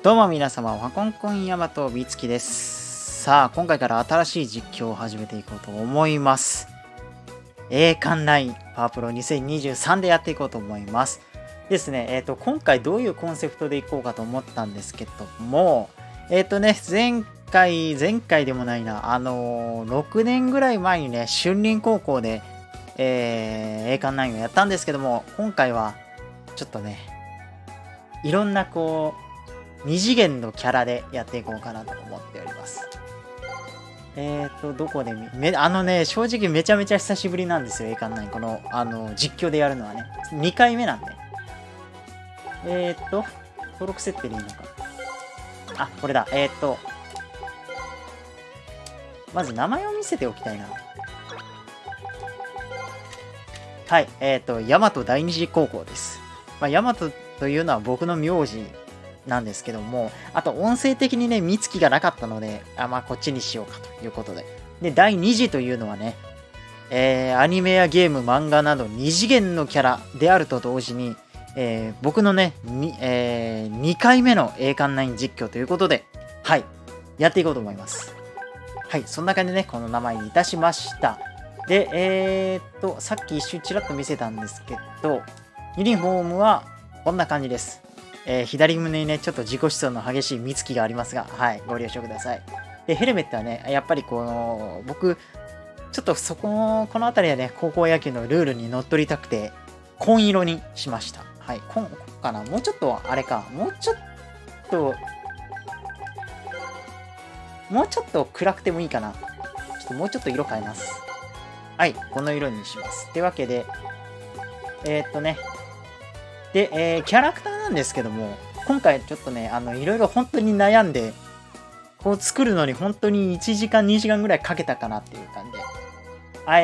どうも皆様、ワコンコンヤマトビツキです。さあ、今回から新しい実況を始めていこうと思います。栄冠ラインパワープロ2023でやっていこうと思います。ですね、今回どういうコンセプトでいこうかと思ったんですけども、前回でもないな、6年ぐらい前にね、春林高校で、栄冠ラインをやったんですけども、今回はちょっとね、いろんな2次元のキャラでやっていこうかなと思っております。どこで正直めちゃめちゃ久しぶりなんですよ、栄冠9。実況でやるのはね。2回目なんで。登録設定でいいのか。あ、これだ。まず名前を見せておきたいな。はい、大和第二次高校です。大和というのは僕の名字なんですけども、あと音声的にね、美月がなかったので、こっちにしようかということで。で、第2次というのはね、アニメやゲーム、漫画など2次元のキャラであると同時に、僕のね、2回目の栄冠9実況ということで、はい、やっていこうと思います。はい、そんな感じでね、この名前にいたしました。で、さっき一瞬ちらっと見せたんですけど、ユニフォームはこんな感じです。左胸にね、ちょっと自己主張の激しい美月がありますが、はい、ご了承ください。で、ヘルメットはね、やっぱり僕、ちょっとこの辺りはね、高校野球のルールにのっとりたくて、紺色にしました。はい、紺かな。もうちょっと、あれか、もうちょっと暗くてもいいかな。ちょっともうちょっと色変えます。はい、この色にします。ってわけで、で、キャラクターなんですけども、今回ちょっとね、いろいろ本当に悩んで、作るのに本当に1時間、2時間ぐらいかけたかなっていう感じで。はい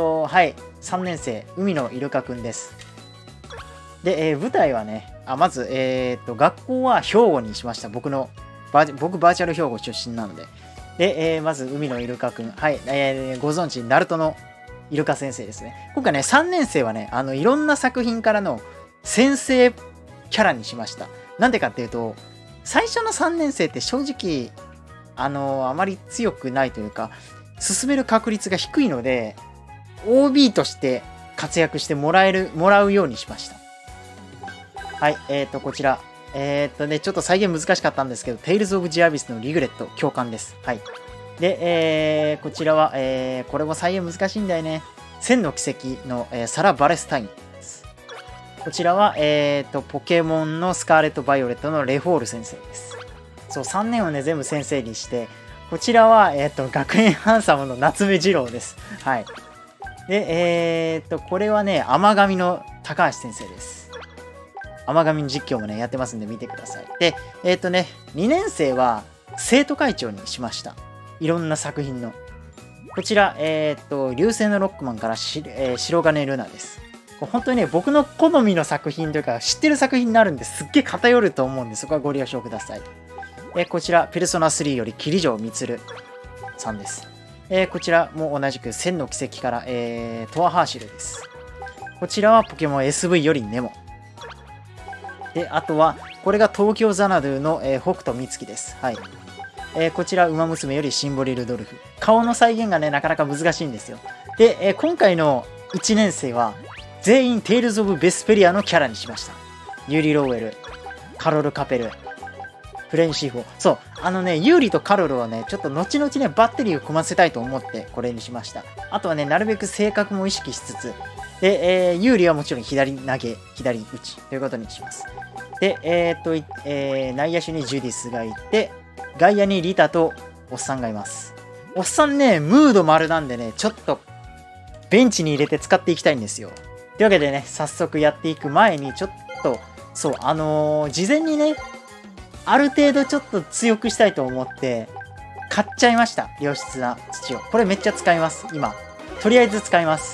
、3年生、海野イルカくんです。で、舞台はね、まず、学校は兵庫にしました。僕バーチャル兵庫出身なので。で、まず海野イルカくん。はい、ご存知、ナルトのイルカ先生ですね。今回ね、3年生はね、いろんな作品からの先生キャラにしました。なんでかっていうと、最初の3年生って正直、あまり強くないというか、進める確率が低いので、OB として活躍してもらうようにしました。はい、こちら。ちょっと再現難しかったんですけど、テイルズ・オブ・ジアビスのリグレット、教官です。はい。で、こちらは、これも再現難しいんだよね。千の奇跡の、サラ・バレスタイン。こちらは、ポケモンのスカーレット・バイオレットのレフォール先生です。そう、3年をね、全部先生にして、こちらは、学園ハンサムの夏目二郎です。はい。で、これはね、甘神の高橋先生です。甘神の実況もね、やってますんで見てください。で、2年生は生徒会長にしました。いろんな作品の。こちら、流星のロックマンから白金ルナです。本当にね、僕の好みの作品というか、知ってる作品になるんですっげえ偏ると思うんで、そこはご了承ください。こちら、ペルソナ3より桐城充さんです。こちらも同じく千の奇跡から、トアハーシルです。こちらはポケモン SV よりネモ。で、あとは、これが東京ザナドゥの、北斗美月です。はい。こちら、ウマ娘よりシンボリルドルフ。顔の再現がね、なかなか難しいんですよ。で、今回の1年生は、全員テイルズ・オブ・ベスペリアのキャラにしました。ユーリ・ローウェル、カロル・カペル、フレンシーフォー。そう、ユーリとカロルはね、ちょっと後々ね、バッテリーを組ませたいと思ってこれにしました。あとはね、なるべく性格も意識しつつ、で、ユーリはもちろん左投げ、左打ちということにします。で、内野手にジュディスがいて、外野にリタとおっさんがいます。おっさんね、ムード丸なんでね、ちょっとベンチに入れて使っていきたいんですよ。というわけでね、早速やっていく前に、ちょっと、そう、事前にね、ある程度ちょっと強くしたいと思って、買っちゃいました。良質な土を。これめっちゃ使います、今。とりあえず使います。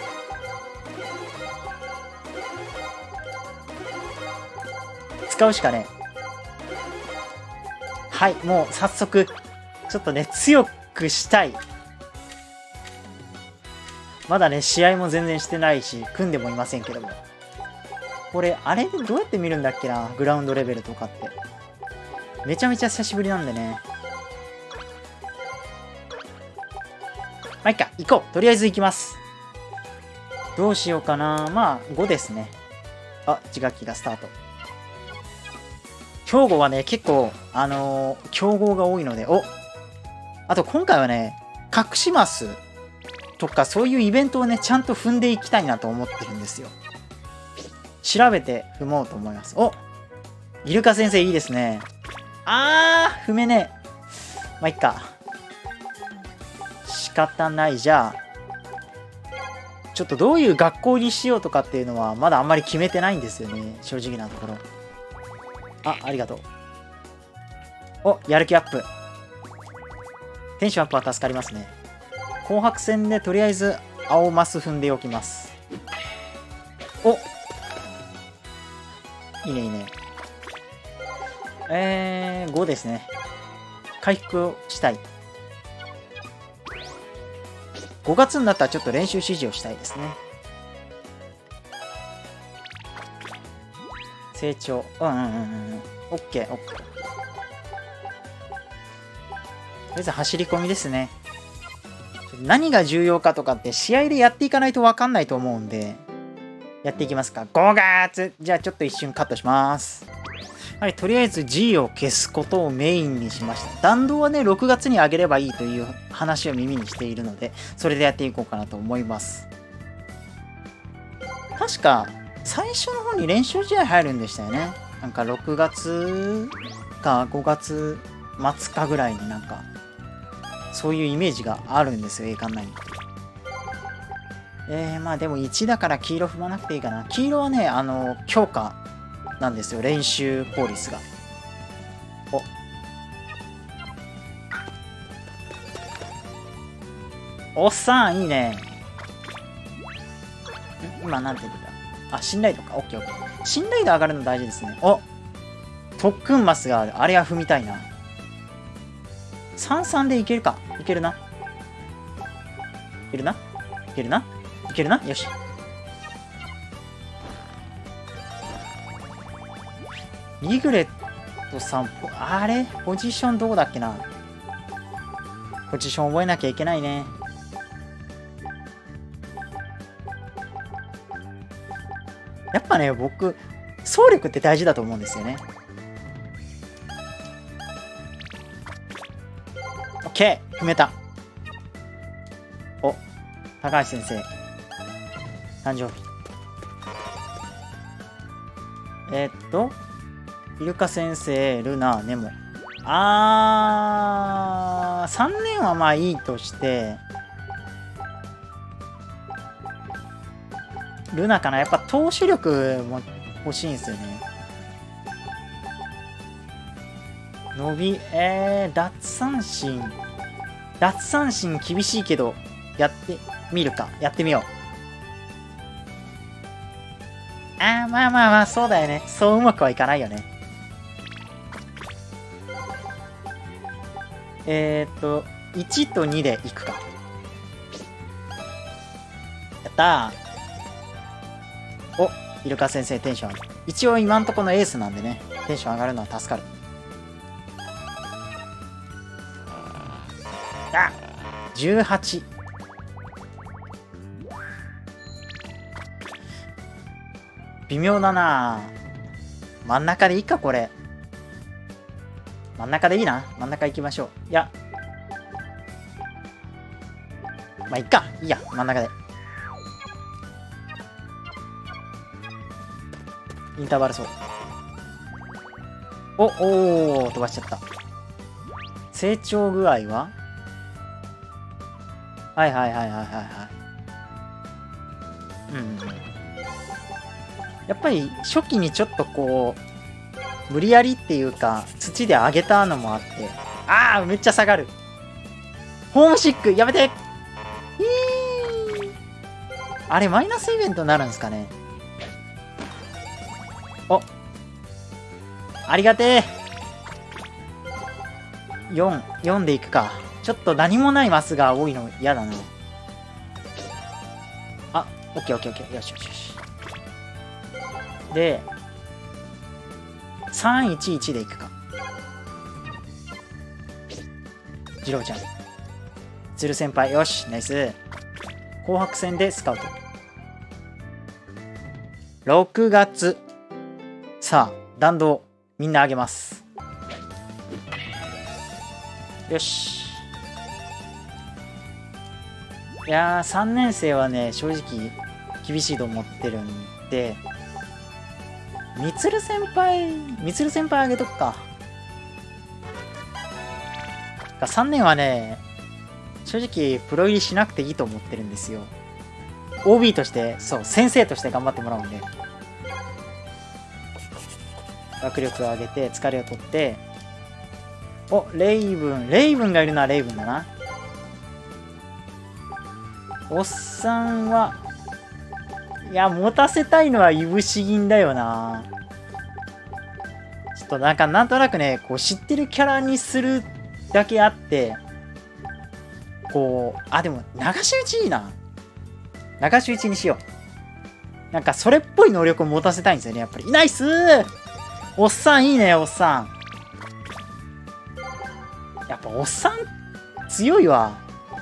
使うしかね。はい、もう早速、ちょっとね、強くしたい。まだね、試合も全然してないし、組んでもいませんけども。これ、あれでどうやって見るんだっけな、グラウンドレベルとかって。 めちゃめちゃ久しぶりなんでね。まあ、いっか、行こう。とりあえず行きます。どうしようかな。まあ、5ですね。あ、自学期がスタート。兵庫はね、結構、強豪が多いので、あと今回はね、隠しマスとかそういうイベントをね、ちゃんと踏んでいきたいなと思ってるんですよ。調べて踏もうと思います。イルカ先生いいですね。踏めねえ。まあ、いっか。仕方ない。じゃあ、ちょっとどういう学校にしようとかっていうのはまだあんまり決めてないんですよね。正直なところ。ありがとう。やる気アップ。テンションアップは助かりますね。紅白戦でとりあえず青マス踏んでおきます。いいねいいね。5ですね。回復をしたい。5月になったらちょっと練習指示をしたいですね。成長。オッケー。とりあえず走り込みですね。何が重要かとかって試合でやっていかないと分かんないと思うんで、やっていきますか。5月！じゃあちょっと一瞬カットします。はい、とりあえず G を消すことをメインにしました。弾道はね、6月に上げればいいという話を耳にしているので、それでやっていこうかなと思います。確か、最初の方に練習試合入るんでしたよね。なんか6月か5月末かぐらいになんか、そういうイメージがあるんですよ、栄冠内に。まあでも1だから黄色踏まなくていいかな。黄色はね、強化なんですよ、練習効率が。おっさん、いいね。今、なんて言ってた？信頼度か。オッケーオッケー。信頼度上がるの大事ですね。特訓マスがある。あれは踏みたいな。33でいけるか。いけるな。いけるな。いけるな。いけるな。よし。リグレット散歩。あれポジションどこだっけな。ポジション覚えなきゃいけないね。やっぱね、僕、走力って大事だと思うんですよね。オッケー、踏めた。高橋先生。誕生日。イルカ先生、ルナ、ネモ。3年はまあいいとして、ルナかな。やっぱ投手力も欲しいんですよね。伸び、奪三振。奪三振厳しいけど、やってみるか。やってみよう。まあ、そうだよね。そううまくはいかないよね。1と2でいくか。やったー。イルカ先生テンション上がる。一応今んとこのエースなんでね、テンション上がるのは助かる。18。微妙だな。真ん中でいいか、これ。真ん中でいいな。真ん中行きましょう。いや。まあ、いっか。いいや。真ん中で。インターバル走。飛ばしちゃった。成長具合ははい。やっぱり初期にちょっとこう、無理やりっていうか、土で上げたのもあって。めっちゃ下がる。ホームシックやめてあれ、マイナスイベントになるんですかね。ありがてえ。4でいくか。ちょっと何もないマスが多いの嫌だな。オッケー。よし。で、311でいくか。 次郎ちゃん。鶴先輩、よし、ナイス。紅白戦でスカウト。6月。さあ、弾道、みんなあげます。よし。いやー、3年生はね、正直、厳しいと思ってるんで、みつる先輩あげとくか。3年はね、正直、プロ入りしなくていいと思ってるんですよ。OB として、そう、先生として頑張ってもらうんで。学力を上げて、疲れを取って、お、レイブンがいるのはレイブンだな。おっさんは、いや、持たせたいのはいぶし銀だよな。ちょっとなんとなくね、こう知ってるキャラにするだけあって、こう、でも、流し打ちいいな。流し打ちにしよう。なんか、それっぽい能力を持たせたいんですよね、やっぱり。ナイスー！おっさんいいね、おっさん。やっぱ、おっさん、強いわ。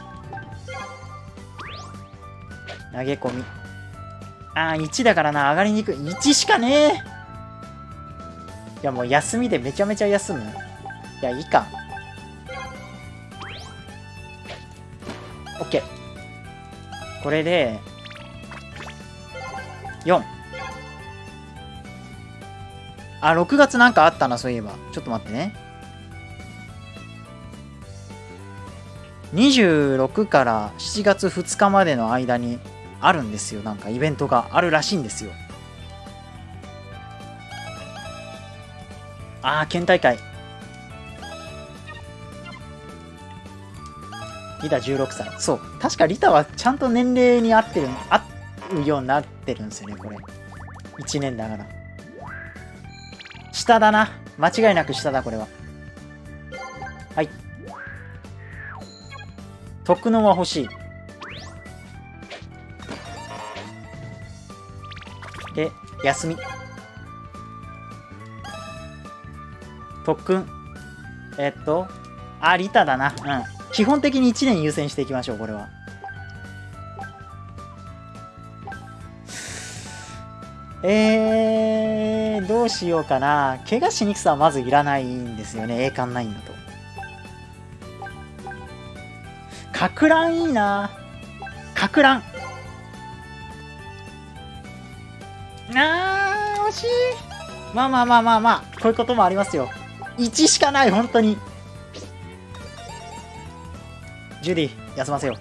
投げ込み。1だからな、上がりにくい。1しかねえ。いや、もう休みでめちゃめちゃ休む。いや、いいか。OK。これで、4。6月なんかあったな、そういえば。ちょっと待ってね。26から7月2日までの間にあるんですよ。なんかイベントがあるらしいんですよ。県大会。リタ16歳。そう。確かリタはちゃんと年齢に合うようになってるんですよね、これ。1年だから。下だな。間違いなく下だ、これは。はい。特能は欲しい。で、休み。特訓。リタだな。基本的に1年優先していきましょう、これは。どうしようかな。怪我しにくさはまずいらないんですよね、栄冠9だと。かく乱いいな。かく乱。惜しい。まあ。こういうこともありますよ。1しかない、本当に。ジュディ、休ませよう。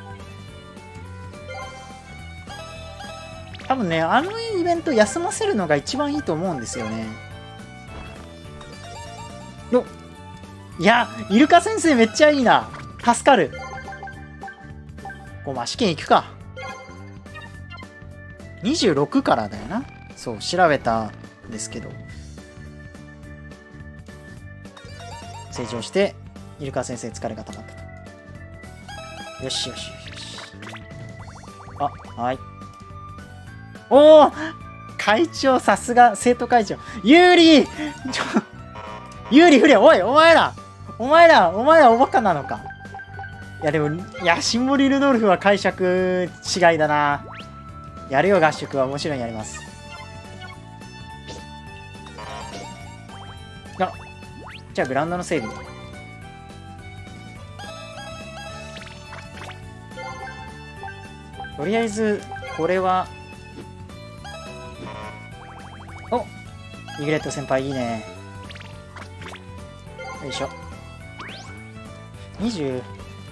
多分ね、あのイベント休ませるのが一番いいと思うんですよね。いや、イルカ先生めっちゃいいな。助かる。試験行くか。26からだよな。そう、調べたんですけど。成長して、イルカ先生疲れが溜まったと。よし。はい。おお、会長、さすが、生徒会長。有利有利不良。おい、お前らおバカなのか。いや、でも、シンボリ・ルドルフは解釈違いだな。やるよ、合宿は。もちろんやります。じゃあ、グラウンドの整備。とりあえず、これは、イグレット先輩いいね。よいしょ。20。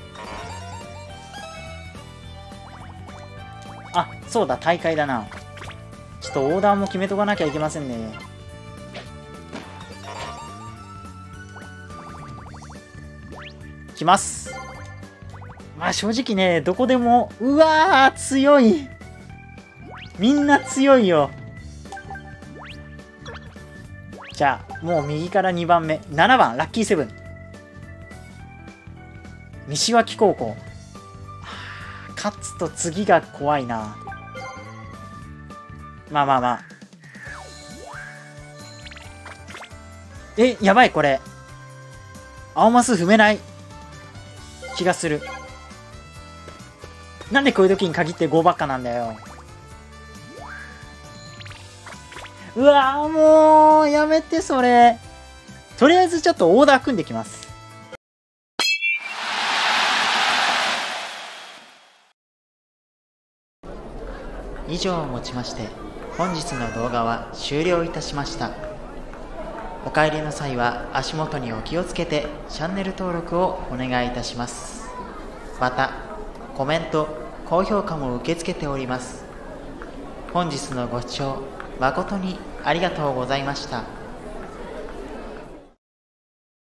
そうだ、大会だな。ちょっとオーダーも決めとかなきゃいけませんね。来ます。正直ね、どこでも、うわー、強い。みんな強いよ。じゃあ、もう右から2番目。7番、ラッキーセブン。西脇高校。勝つと次が怖いな。まあ。やばい、これ。青マス踏めない。 気がする。なんでこういう時に限って5ばっかなんだよ。うわーもう、やめてそれ。とりあえずちょっとオーダー組んできます。以上をもちまして、本日の動画は終了いたしました。お帰りの際は足元にお気をつけてチャンネル登録をお願いいたします。また、コメント、高評価も受け付けております。本日のご視聴誠にありがとうございました。